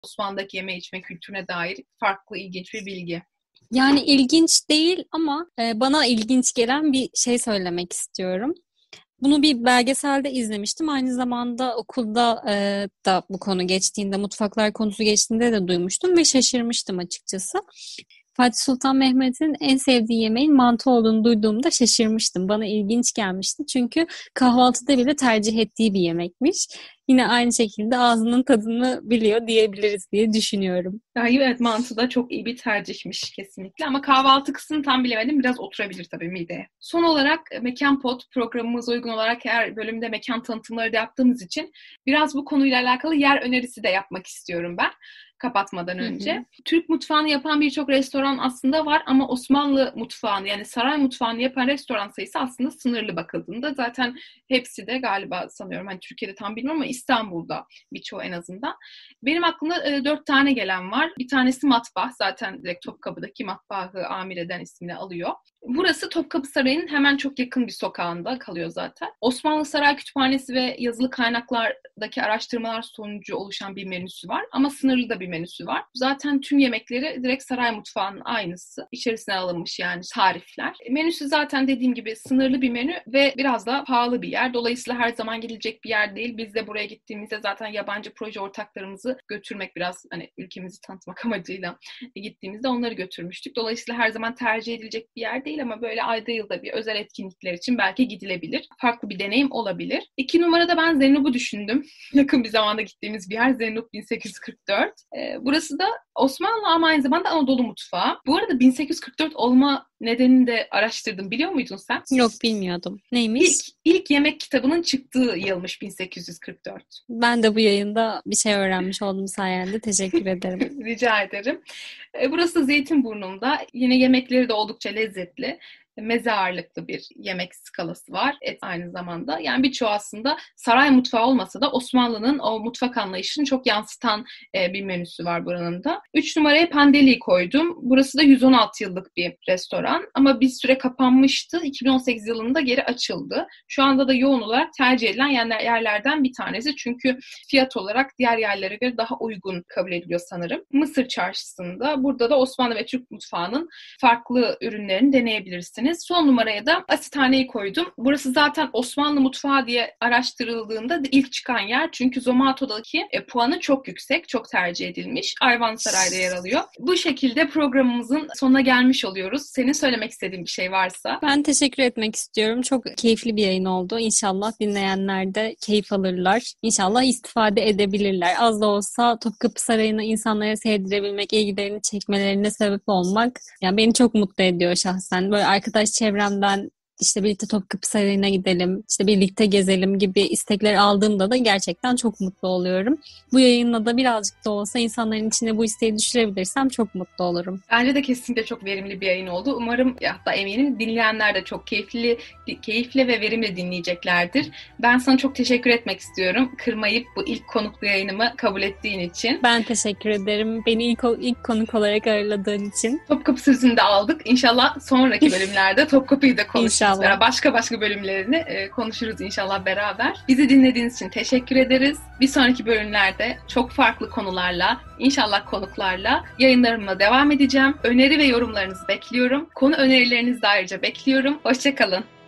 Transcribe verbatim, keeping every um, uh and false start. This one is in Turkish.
Osmanlı'daki yeme içme kültürüne dair farklı, ilginç bir bilgi. Yani ilginç değil ama e, bana ilginç gelen bir şey söylemek istiyorum. Bunu bir belgeselde izlemiştim. Aynı zamanda okulda e, da bu konu geçtiğinde, mutfaklar konusu geçtiğinde de duymuştum ve şaşırmıştım açıkçası. Fatih Sultan Mehmet'in en sevdiği yemeğin mantı olduğunu duyduğumda şaşırmıştım. Bana ilginç gelmişti. Çünkü kahvaltıda bile tercih ettiği bir yemekmiş. Yine aynı şekilde ağzının tadını biliyor diyebiliriz diye düşünüyorum. Yani evet, mantı da çok iyi bir tercihmiş kesinlikle ama kahvaltı kısmını tam bilemedim. Biraz oturabilir tabii mideye. Son olarak Mekan Pod programımıza uygun olarak her bölümde mekan tanıtımları da yaptığımız için biraz bu konuyla alakalı yer önerisi de yapmak istiyorum ben. Kapatmadan önce. Hı hı. Türk mutfağını yapan birçok restoran aslında var ama Osmanlı mutfağını, yani saray mutfağını yapan restoran sayısı aslında sınırlı bakıldığında. Zaten hepsi de galiba, sanıyorum hani Türkiye'de tam bilmiyorum ama İstanbul'da birçoğu en azından. Benim aklımda e, dört tane gelen var. Bir tanesi Matbah. Zaten direkt Topkapı'daki Matbah'ı amir eden ismini alıyor. Burası Topkapı Sarayı'nın hemen çok yakın bir sokağında kalıyor zaten. Osmanlı Saray Kütüphanesi ve yazılı kaynaklardaki araştırmalar sonucu oluşan bir menüsü var ama sınırlı da bir menüsü var. Zaten tüm yemekleri direkt saray mutfağının aynısı. İçerisine alınmış yani tarifler. Menüsü zaten dediğim gibi sınırlı bir menü ve biraz da pahalı bir yer. Dolayısıyla her zaman gidilecek bir yer değil. Biz de buraya gittiğimizde zaten yabancı proje ortaklarımızı götürmek, biraz hani ülkemizi tanıtmak amacıyla gittiğimizde onları götürmüştük. Dolayısıyla her zaman tercih edilecek bir yer değil ama böyle ayda yılda bir özel etkinlikler için belki gidilebilir. Farklı bir deneyim olabilir. İki numarada ben Zeynep'u düşündüm. Yakın bir zamanda gittiğimiz bir yer Zeynep bin sekiz yüz kırk dört. Ee, burası da Osmanlı ama aynı zamanda Anadolu mutfağı. Bu arada bin sekiz yüz kırk dört olma nedenini de araştırdım. Biliyor muydun sen? Yok, bilmiyordum. Neymiş? İlk, ilk yemek kitabının çıktığı yılmış bin sekiz yüz kırk dört. Ben de bu yayında bir şey öğrenmiş oldum sayende. Teşekkür ederim. Rica ederim. Burası Zeytinburnu'nda. Yine yemekleri de oldukça lezzetli. Meze ağırlıklı bir yemek skalası var. Et aynı zamanda. Yani birçoğu aslında saray mutfağı olmasa da Osmanlı'nın o mutfak anlayışını çok yansıtan e, bir menüsü var buranın da. Üç numaraya Pendeli'yi koydum. Burası da yüz on altı yıllık bir restoran. Ama bir süre kapanmıştı. iki bin on sekiz yılında geri açıldı. Şu anda da yoğun olarak tercih edilen yerlerden bir tanesi. Çünkü fiyat olarak diğer yerlere göre daha uygun kabul ediliyor sanırım. Mısır Çarşısı'nda. Burada da Osmanlı ve Türk mutfağının farklı ürünlerini deneyebilirsiniz. Son numaraya da Asithane'yi koydum. Burası zaten Osmanlı mutfağı diye araştırıldığında ilk çıkan yer. Çünkü Zomato'daki e, puanı çok yüksek, çok tercih edilmiş. Ayvansaray'da yer alıyor. Bu şekilde programımızın sonuna gelmiş oluyoruz. Senin söylemek istediğin bir şey varsa? Ben teşekkür etmek istiyorum. Çok keyifli bir yayın oldu. İnşallah dinleyenler de keyif alırlar. İnşallah istifade edebilirler. Az da olsa Topkapı Sarayı'nı insanlara sevdirebilmek, ilgilerini çekmelerine sebep olmak yani beni çok mutlu ediyor şahsen. Böyle arkadaş çevremden işte birlikte Topkapı Sarayı'na gidelim, işte birlikte gezelim gibi istekler aldığımda da gerçekten çok mutlu oluyorum. Bu yayınla da birazcık da olsa insanların içine bu isteği düşürebilirsem çok mutlu olurum. Bence de kesinlikle çok verimli bir yayın oldu. Umarım, hatta eminim dinleyenler de çok keyifli, keyifli ve verimli dinleyeceklerdir. Ben sana çok teşekkür etmek istiyorum. Kırmayıp bu ilk konuklu yayınımı kabul ettiğin için. Ben teşekkür ederim. Beni ilk, ilk konuk olarak ağırladığın için. Topkapı sözünü de aldık. İnşallah sonraki bölümlerde Topkapı'yı da konuşuruz. İnşallah. Başka başka bölümlerini e, konuşuruz inşallah beraber. Bizi dinlediğiniz için teşekkür ederiz. Bir sonraki bölümlerde çok farklı konularla, inşallah konuklarla yayınlarıma devam edeceğim. Öneri ve yorumlarınızı bekliyorum. Konu önerilerinizi de ayrıca bekliyorum. Hoşça kalın.